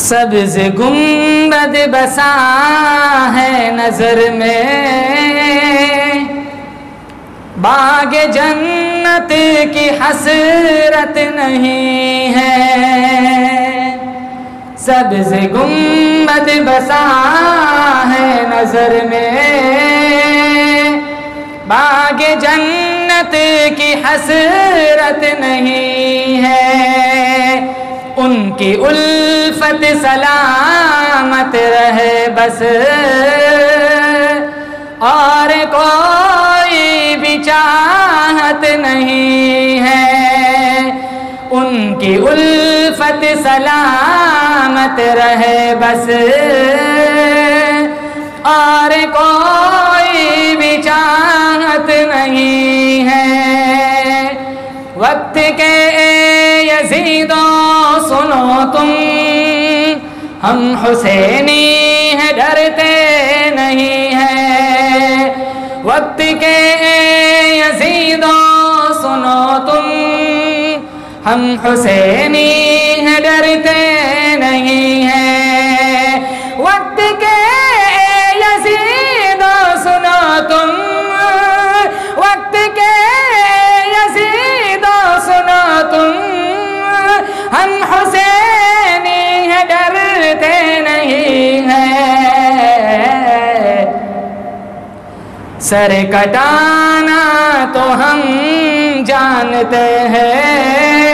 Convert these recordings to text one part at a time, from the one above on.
سبز گنبد بسا ہے نظر میں، باغ جنت کی حسرت نہیں ہے۔ سبز گنبد بسا ہے نظر میں، باغ جنت کی حسرت نہیں ہے۔ ان کی الفت سلامت رہے بس، اور کوئی بھی چاہت نہیں ہے۔ ان کی الفت سلامت رہے بس، اور کوئی بھی چاہت نہیں ہے۔ وقت کے یزیدو سنو تم، ہم حسینی ہیں ڈرتے نہیں ہیں۔ وقت کے یزیدو سنو تم، ہم حسینی ہیں ڈرتے نہیں ہیں۔ وقت کے یزیدو سنو تم، وقت کے یزیدو سنو تم، ہم حسینی ہیں ڈرتے نہیں ہیں۔ سر کٹانا تو ہم جانتے ہیں،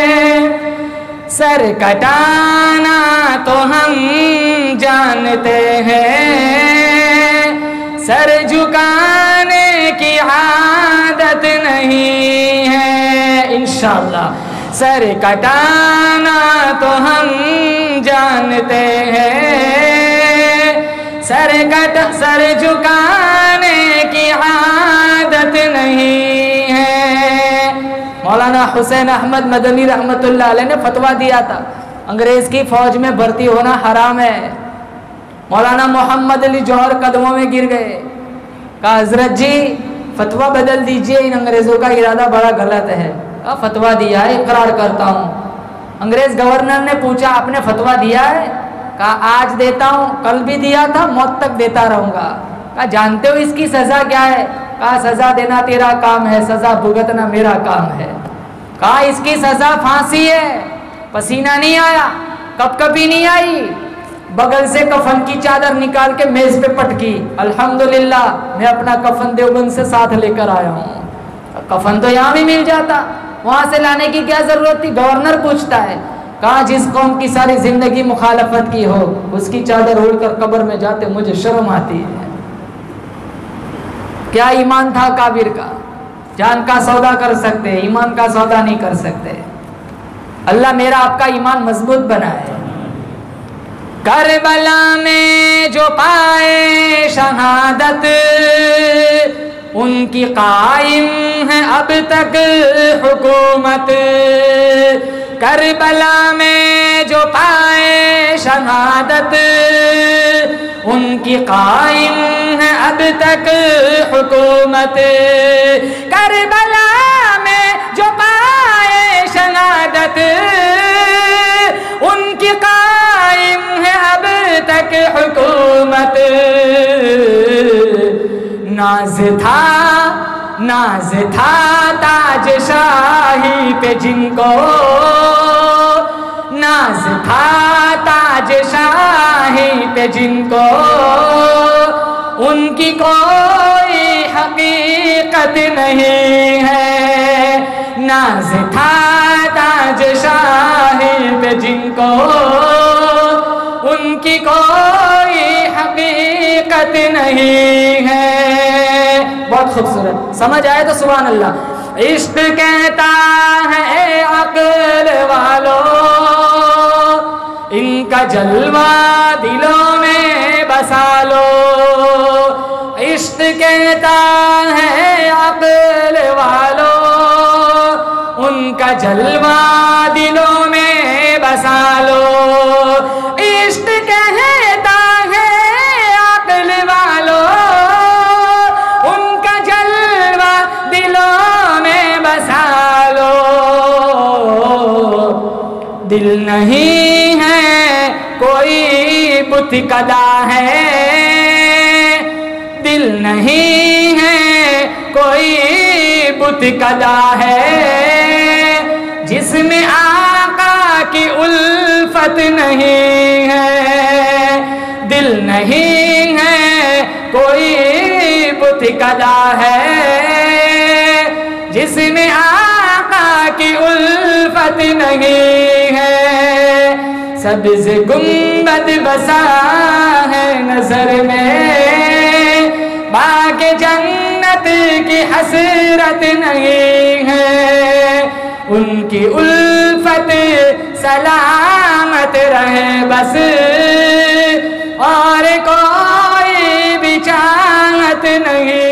سر کٹانا تو ہم جانتے ہیں، سر جھکانے کی عادت نہیں ہے۔ انشاءاللہ سر کٹانا تو ہم جانتے ہیں، سر جھکانے کی عادت نہیں ہے۔ مولانا حسین احمد مدنی رحمۃ اللہ علیہ نے فتویٰ دیا تھا انگریز کی فوج میں بھرتی ہونا حرام ہے۔ مولانا محمد علی جوہر قدموں میں گر گئے، کہا حضرت جی فتویٰ بدل دیجئے، ان انگریزوں کا ارادہ بڑا غلط ہے۔ کہا فتویٰ دیا ہے، اقرار کرتا ہوں۔ انگریز گورنر نے پوچھا آپ نے فتویٰ دیا ہے؟ کہا آج دیتا ہوں، کل بھی دیا تھا، موت تک دیتا رہوں گا۔ کہا جانتے ہو اس کی سزا کیا ہے؟ کہا سزا دینا تیرا کام ہے، سزا بھگتنا میرا کام ہے۔ کہا اس کی سزا پھانسی ہے۔ پسینہ نہیں آیا، کپ کپی نہیں آئی، بغل سے کفن کی چادر نکال کے میز پہ پٹکی، الحمدللہ میں اپنا کفن دیوبند سے ساتھ لے کر آیا ہوں۔ کفن تو یہاں بھی مل جاتا، وہاں سے لانے کی کیا ضرورت تھی؟ گورنر پوچھتا ہے۔ کہا جس قوم کی ساری زندگی مخالفت کی ہو، اس کی چادر اوڑھ کر قبر میں جاتے مجھے شرم آتی ہے۔ کیا ایمان تھا کافر کا؟ جان کا سودا کر سکتے، ایمان کا سودا نہیں کر سکتے۔ اللہ میرا آپ کا ایمان مضبوط بنائے۔ کربلا میں جو پائے شہادت، ان کی قائم ہے اب تک حکومت۔ کربلا میں جو پائے شہادت، ان کی قائم ہے اب تک حکومت۔ کربلا میں جو پائے شہادت، ان کی قائم ہے اب تک حکومت۔ ناز تھا تاج شاہی پہ جن کو، ناز تھا تاج شاہی پہ جن کو، ان کی کوئی حقیقت نہیں ہے۔ ناز تھا تاج شاہی پہ جن کو، ان کی کوئی حقیقت نہیں ہے۔ بہت خوبصورت، سمجھ آئے تو سبحان اللہ۔ عشق کہتا ہے عقل والو، ان کا جلوہ دلوں میں بسا لو۔ عشق کہتا ہے عقل والو، ان کا جلوہ دلوں میں بسا لو۔ عشق کہتا ہے عقل والو، ان کا جلوہ دلوں میں بسا لو۔ دل نہیں ہے بت کدا ہے، دل نہیں ہے کوئی بت کدا ہے، جس میں آقا کی الفت نہیں ہے، دل نہیں ہے کوئی بت کدا ہے، جس میں آقا کی الفت نہیں ہے۔ سبز گنبد بسا ہے نظر میں، باغ جنت کی حسرت نہیں ہے، ان کی الفت سلامت رہے بس، اور کوئی بھی چاہت نہیں